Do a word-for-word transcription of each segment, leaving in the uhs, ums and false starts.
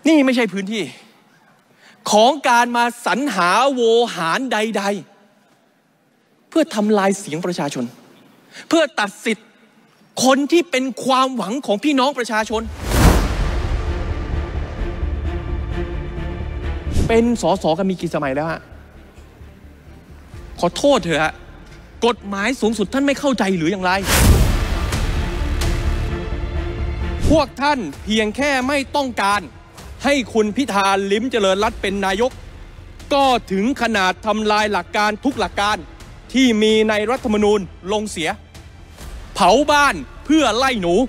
นี่ไม่ใช่พื้นที่ของการมาสรรหาโวหารใดๆเพื่อทำลายเสียงประชาชนเพื่อตัดสิทธิ์คนที่เป็นความหวังของพี่น้องประชาชนเป็นสสกันมีกี่สมัยแล้วฮะขอโทษเถอะฮะกฎหมายสูงสุดท่านไม่เข้าใจหรืออย่างไรพวกท่านเพียงแค่ไม่ต้องการให้คุณพิธาลิ้มเจริญรัตน์เป็นนายกก็ถึงขนาดทำลายหลักการทุกหลักการที่มีในรัฐธรรมนูญลงเสียเผาบ้านเพื่อไล่หนู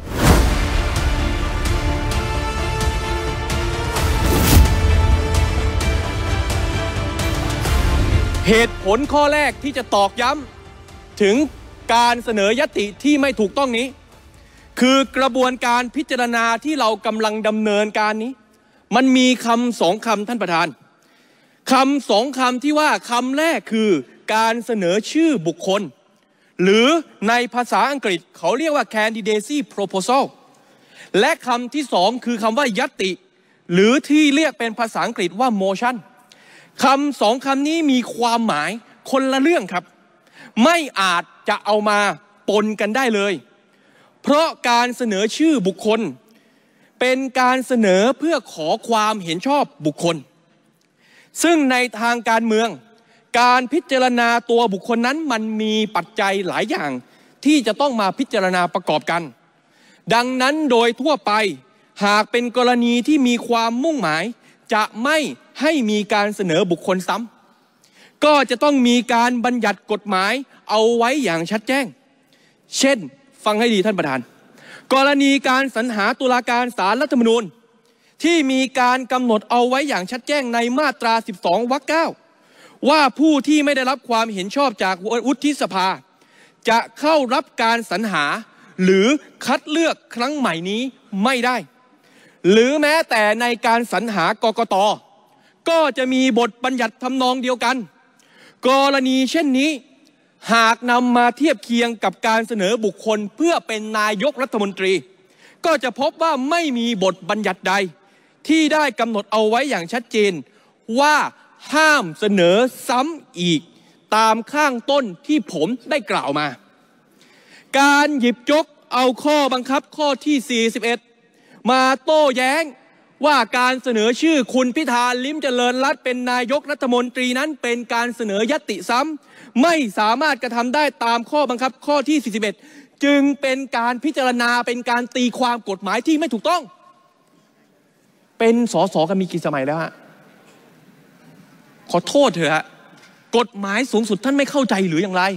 เหตุผลข้อแรกที่จะตอกย้ำถึงการเสนอยติที่ไม่ถูกต้องนี้คือกระบวนการพิจารณาที่เรากำลังดำเนินการนี้มันมีคำสองคำท่านประธานคำสองคำที่ว่าคำแรกคือการเสนอชื่อบุคคลหรือในภาษาอังกฤษเขาเรียกว่า candidacy proposal และคำที่สองคือคำว่ายติหรือที่เรียกเป็นภาษาอังกฤษว่า motion คำสองคำนี้มีความหมายคนละเรื่องครับไม่อาจจะเอามาปนกันได้เลยเพราะการเสนอชื่อบุคคลเป็นการเสนอเพื่อขอความเห็นชอบบุคคลซึ่งในทางการเมืองการพิจารณาตัวบุคคลนั้นมันมีปัจจัยหลายอย่างที่จะต้องมาพิจารณาประกอบกันดังนั้นโดยทั่วไปหากเป็นกรณีที่มีความมุ่งหมายจะไม่ให้มีการเสนอบุคคลซ้ำก็จะต้องมีการบัญญัติกฎหมายเอาไว้อย่างชัดแจ้งเช่นฟังให้ดีท่านประธานกรณีการสรรหาตุลาการศาลรัฐธรรมนูญที่มีการกำหนดเอาไว้อย่างชัดแจ้งในมาตราสิบสองวรรคเก้าว่าผู้ที่ไม่ได้รับความเห็นชอบจากวุฒิสภาจะเข้ารับการสรรหาหรือคัดเลือกครั้งใหม่นี้ไม่ได้หรือแม้แต่ในการสรรหากกต.ก็จะมีบทบัญญัติทำนองเดียวกันกรณีเช่นนี้หากนำมาเทียบเคียงกับการเสนอบุคคลเพื่อเป็นนายกรัฐมนตรีก็จะพบว่าไม่มีบทบัญญัติใดที่ได้กำหนดเอาไว้อย่างชัดเจนว่าห้ามเสนอซ้ำอีกตามข้างต้นที่ผมได้กล่าวมาการหยิบยกเอาข้อบังคับข้อที่สี่สิบเอ็ดมาโต้แย้งว่าการเสนอชื่อคุณพิธาลิ้มเจริญรัตน์เป็นนายกรัฐมนตรีนั้นเป็นการเสนอยติซ้ำไม่สามารถกระทำได้ตามข้อบังคับข้อที่สี่สิบเอ็ดจึงเป็นการพิจารณาเป็นการตีความกฎหมายที่ไม่ถูกต้องเป็นสสกันมีกี่สมัยแล้วฮะขอโทษเถอะฮะกฎหมายสูงสุดท่านไม่เข้าใจหรืออย่างไร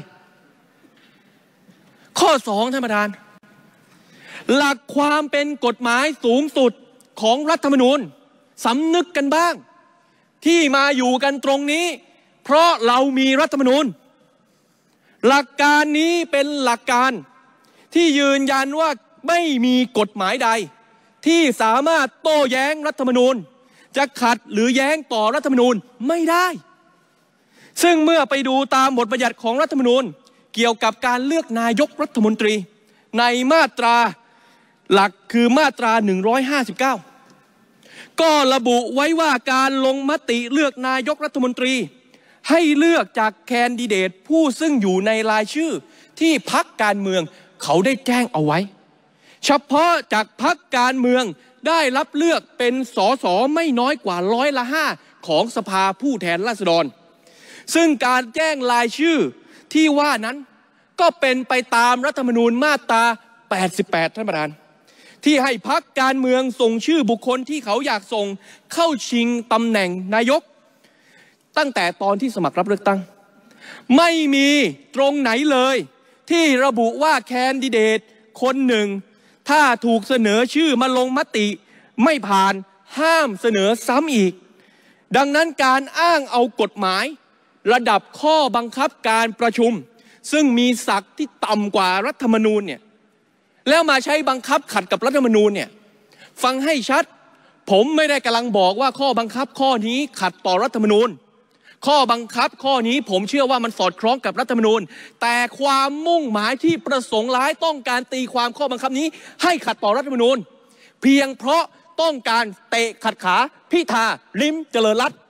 ข้อสองท่านประธานหลักความเป็นกฎหมายสูงสุดของรัฐธรรมนูญสำนึกกันบ้างที่มาอยู่กันตรงนี้เพราะเรามีรัฐธรรมนูญหลักการนี้เป็นหลักการที่ยืนยันว่าไม่มีกฎหมายใดที่สามารถโต้แย้งรัฐธรรมนูญจะขัดหรือแย้งต่อรัฐธรรมนูญไม่ได้ซึ่งเมื่อไปดูตามบทบัญญัติของรัฐธรรมนูญเกี่ยวกับการเลือกนายกรัฐมนตรีในมาตราหลักคือมาตราหนึ่งร้อยห้าสิบเก้าก็ระบุไว้ว่าการลงมติเลือกนายกรัฐมนตรีให้เลือกจากแคนดิเดตผู้ซึ่งอยู่ในรายชื่อที่พรรคการเมืองเขาได้แจ้งเอาไว้เฉพาะจากพรรคการเมืองได้รับเลือกเป็นสสไม่น้อยกว่าร้อยละห้าของสภาผู้แทนราษฎรซึ่งการแจ้งรายชื่อที่ว่านั้นก็เป็นไปตามรัฐธรรมนูญมาตราแปดสิบแปดท่านประธานที่ให้พรรคการเมืองส่งชื่อบุคคลที่เขาอยากส่งเข้าชิงตำแหน่งนายกตั้งแต่ตอนที่สมัครรับเลือกตั้งไม่มีตรงไหนเลยที่ระบุว่าแคนดิเดตคนหนึ่งถ้าถูกเสนอชื่อมาลงมติไม่ผ่านห้ามเสนอซ้ำอีกดังนั้นการอ้างเอากฎหมายระดับข้อบังคับการประชุมซึ่งมีศักดิ์ที่ต่ำกว่ารัฐธรรมนูญเนี่ยแล้วมาใช้บังคับขัดกับรัฐธรรมนูญเนี่ยฟังให้ชัดผมไม่ได้กำลังบอกว่าข้อบังคับข้อนี้ขัดต่อรัฐธรรมนูญข้อบังคับข้อนี้ผมเชื่อว่ามันสอดคล้องกับรัฐธรรมนูญแต่ความมุ่งหมายที่ประสงค์ร้ายต้องการตีความข้อบังคับนี้ให้ขัดต่อรัฐธรรมนูญเพียงเพราะต้องการเตะขัดขาพิธาลิ้มเจริญรัตน์